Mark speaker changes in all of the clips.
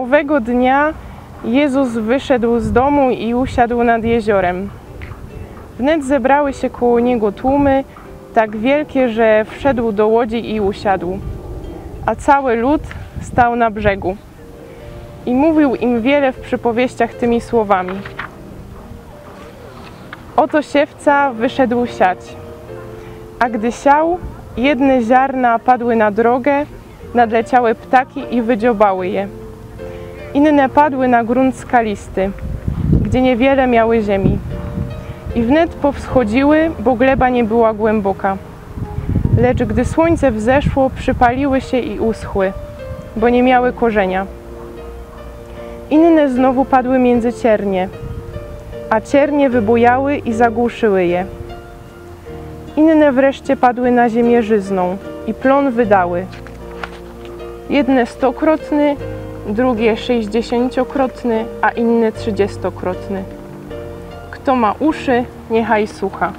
Speaker 1: Owego dnia Jezus wyszedł z domu i usiadł nad jeziorem. Wnet zebrały się koło Niego tłumy, tak wielkie, że wszedł do łodzi i usiadł, a cały lud stał na brzegu. I mówił im wiele w przypowieściach tymi słowami. Oto siewca wyszedł siać, a gdy siał, jedne ziarna padły na drogę, nadleciały ptaki i wydziobały je. Inne padły na grunt skalisty, gdzie niewiele miały ziemi. I wnet powschodziły, bo gleba nie była głęboka. Lecz gdy słońce wzeszło, przypaliły się i uschły, bo nie miały korzenia. Inne znowu padły między ciernie, a ciernie wybujały i zagłuszyły je. Inne wreszcie padły na ziemię żyzną i plon wydały. Jedne 100-krotny, drugie 60-krotny, a inne 30-krotny. Kto ma uszy, niechaj słucha.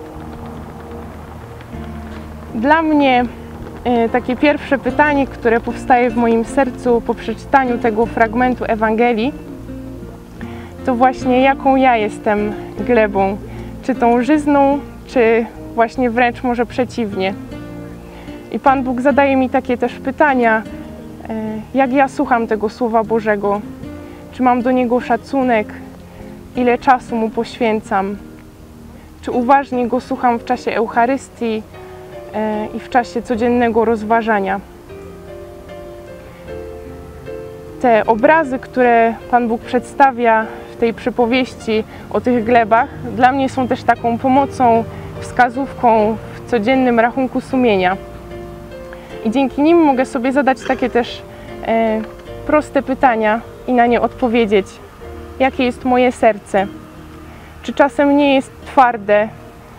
Speaker 1: Dla mnie takie pierwsze pytanie, które powstaje w moim sercu po przeczytaniu tego fragmentu Ewangelii, to właśnie jaką ja jestem glebą. Czy tą żyzną, czy właśnie wręcz może przeciwnie. I Pan Bóg zadaje mi takie też pytania, jak ja słucham tego Słowa Bożego, czy mam do niego szacunek, ile czasu mu poświęcam, czy uważnie go słucham w czasie Eucharystii i w czasie codziennego rozważania. Te obrazy, które Pan Bóg przedstawia w tej przypowieści o tych glebach, dla mnie są też taką pomocą, wskazówką w codziennym rachunku sumienia. I dzięki nim mogę sobie zadać takie też proste pytania i na nie odpowiedzieć. Jakie jest moje serce? Czy czasem nie jest twarde,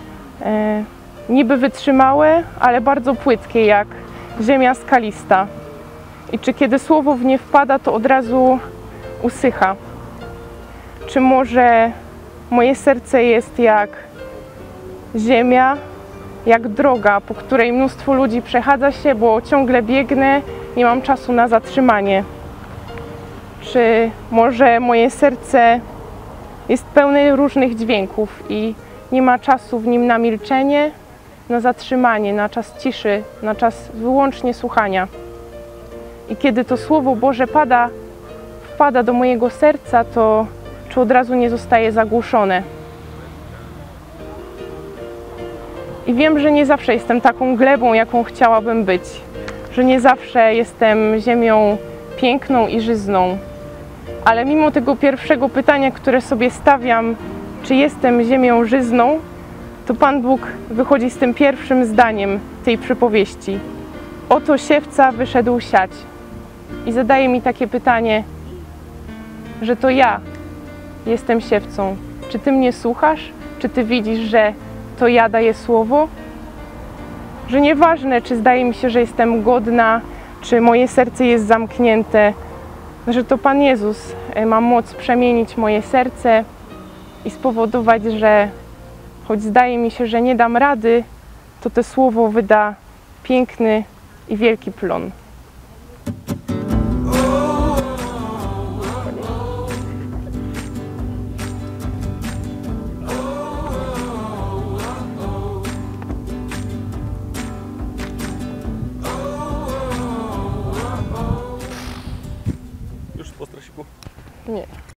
Speaker 1: niby wytrzymałe, ale bardzo płytkie, jak ziemia skalista? I czy kiedy słowo w nie wpada, to od razu usycha? Czy może moje serce jest jak ziemia, jak droga, po której mnóstwo ludzi przechadza się, bo ciągle biegnę, nie mam czasu na zatrzymanie? Czy może moje serce jest pełne różnych dźwięków i nie ma czasu w nim na milczenie, na zatrzymanie, na czas ciszy, na czas wyłącznie słuchania? I kiedy to Słowo Boże wpada do mojego serca, to czy od razu nie zostaje zagłuszone? I wiem, że nie zawsze jestem taką glebą, jaką chciałabym być, że nie zawsze jestem ziemią piękną i żyzną. Ale mimo tego pierwszego pytania, które sobie stawiam, czy jestem ziemią żyzną, to Pan Bóg wychodzi z tym pierwszym zdaniem tej przypowieści. Oto siewca wyszedł siać. I zadaje mi takie pytanie, że to ja jestem siewcą. Czy Ty mnie słuchasz? Czy Ty widzisz, że to ja daję słowo? Że nieważne, czy zdaje mi się, że jestem godna, czy moje serce jest zamknięte, że to Pan Jezus ma moc przemienić moje serce i spowodować, że choć zdaje mi się, że nie dam rady, to to słowo wyda piękny i wielki plon.
Speaker 2: Już po strasiku?
Speaker 1: Nie.